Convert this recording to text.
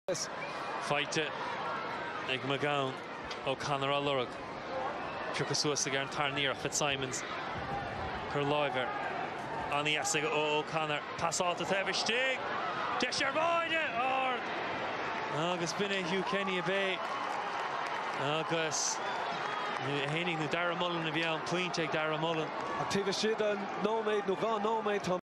Fighte ag Magown O'Connor Allurag Tricasuas again Tarnier Fitzsimons Curliver on the Essig O'Connor pass out to Tevistig Desher Boyde or Agus Binne Hugh Kenny Bay Agus Henning the Dara Mullin of Young Point take Dara Mullin Active shit and no mate no gone no mate